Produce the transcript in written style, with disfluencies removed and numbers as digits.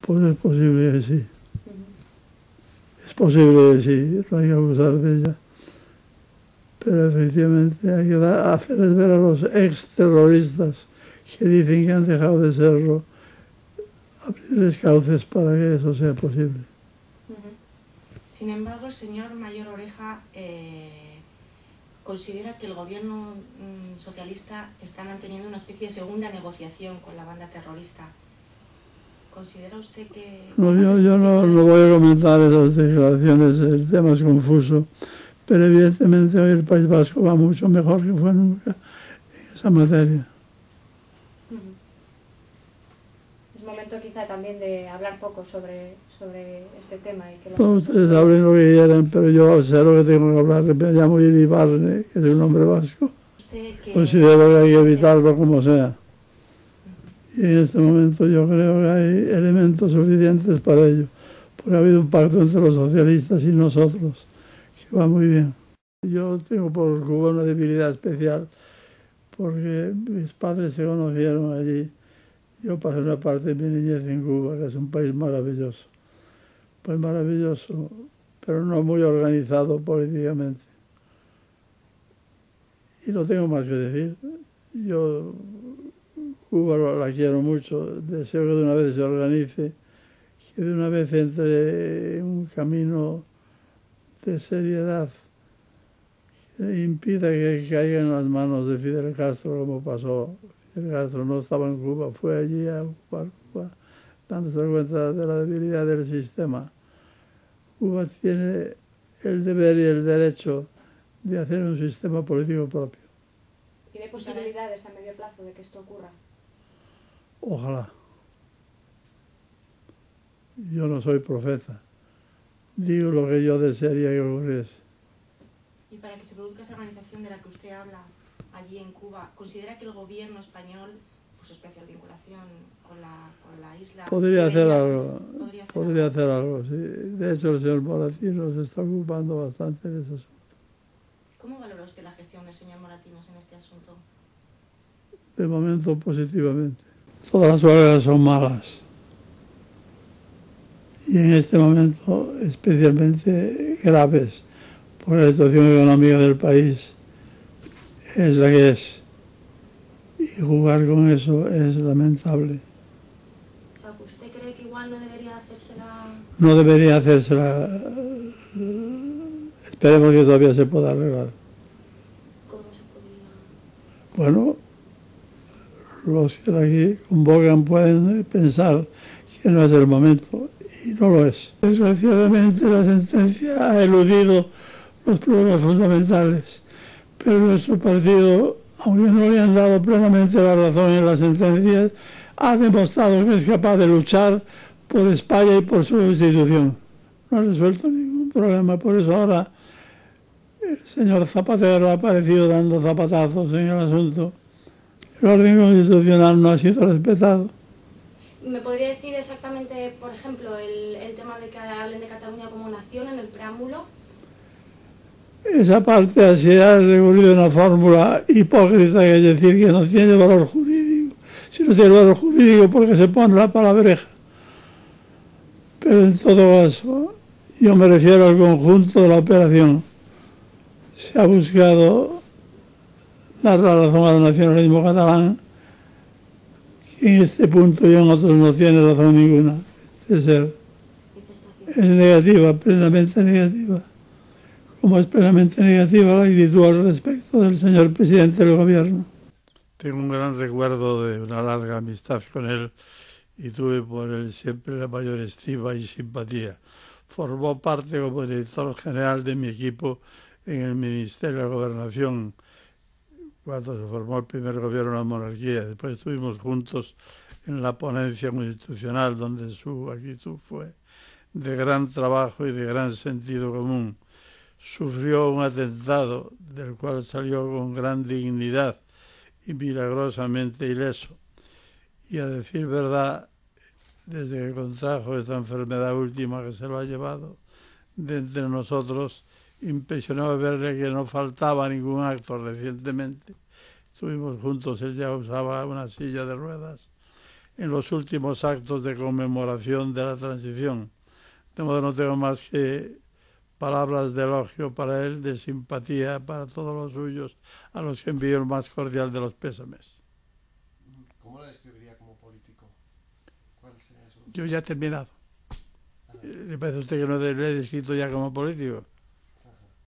Pues es posible que sí. Es posible que sí, no hay que abusar de ella. Pero efectivamente hay que hacerles ver a los ex-terroristas que dicen que han dejado de serlo, abrirles cauces para que eso sea posible. Sin embargo, el señor Mayor Oreja considera que el gobierno socialista está manteniendo una especie de segunda negociación con la banda terrorista. ¿Considera usted que...? No, yo no voy a comentar esas declaraciones, el tema es confuso, pero evidentemente hoy el País Vasco va mucho mejor que fue nunca en esa materia. Es momento quizá también de hablar poco sobre este tema. Y que Pues ustedes hablen lo que quieran, pero yo sé lo que tengo que hablar. Me llamo Iribarne, que soy un hombre vasco. Considero que hay que evitarlo como sea. Y en este momento yo creo que hay elementos suficientes para ello, porque ha habido un pacto entre los socialistas y nosotros, que va muy bien. Yo tengo por Cuba una debilidad especial, porque mis padres se conocieron allí. Yo pasé una parte de mi niñez en Cuba, que es un país maravilloso. Pues maravilloso, pero no muy organizado políticamente. Y no tengo más que decir. Yo Cuba la quiero mucho, deseo que de una vez se organice, que de una vez entre en un camino de seriedad que impida que caiga en las manos de Fidel Castro como pasó. Fidel Castro no estaba en Cuba, fue allí a ocupar Cuba, dándose cuenta de la debilidad del sistema. Cuba tiene el deber y el derecho de hacer un sistema político propio. ¿Y hay posibilidades a medio plazo de que esto ocurra? Ojalá. Yo no soy profeta. Digo lo que yo desearía que ocurriese. Y para que se produzca esa organización de la que usted habla allí en Cuba, ¿considera que el gobierno español, por su especial vinculación con la isla... Podría hacer algo, sí. De hecho, el señor Moratinos se está ocupando bastante de ese asunto. ¿Cómo valora usted la gestión del señor Moratinos en este asunto? De momento, positivamente. Todas las huelgas son malas. Y en este momento especialmente graves, porque la situación económica del país es la que es. Y jugar con eso es lamentable. O sea, ¿usted cree que igual no debería hacérsela? No debería hacérsela. Esperemos que todavía se pueda arreglar. ¿Cómo se podría? Bueno, los que aquí convocan pueden pensar que no es el momento, y no lo es. Desgraciadamente la sentencia ha eludido los problemas fundamentales, pero nuestro partido, aunque no le han dado plenamente la razón en la sentencia, ha demostrado que es capaz de luchar por España y por su institución. No ha resuelto ningún problema, por eso ahora el señor Zapatero ha aparecido dando zapatazos en el asunto. El orden constitucional no ha sido respetado. ¿Me podría decir exactamente, por ejemplo, el tema de que hablen de Cataluña como nación en el preámbulo? Esa parte se ha recurrido a una fórmula hipócrita, que es decir, que no tiene valor jurídico. Si no tiene valor jurídico, porque se pone la palabreja. Pero en todo caso, yo me refiero al conjunto de la operación. Se ha buscado dar la razón al nacionalismo catalán, que en este punto y en otros no tiene razón ninguna de ser. Es negativa, plenamente negativa. Como es plenamente negativa la actitud al respecto del señor presidente del gobierno. Tengo un gran recuerdo de una larga amistad con él y tuve por él siempre la mayor estima y simpatía. Formó parte como director general de mi equipo en el Ministerio de Gobernación cuando se formó el primer gobierno de la monarquía. Después estuvimos juntos en la ponencia constitucional, donde su actitud fue de gran trabajo y de gran sentido común. Sufrió un atentado del cual salió con gran dignidad y milagrosamente ileso. Y a decir verdad, desde que contrajo esta enfermedad última que se lo ha llevado de entre nosotros, impresionó verle que no faltaba ningún acto recientemente. Estuvimos juntos, él ya usaba una silla de ruedas en los últimos actos de conmemoración de la transición. De modo que no tengo más que palabras de elogio para él, de simpatía para todos los suyos, a los que envío el más cordial de los pésames. ¿Cómo lo describiría como político? ¿Cuál sería su... Yo ya he terminado. ¿Le parece a usted que no le he descrito ya como político?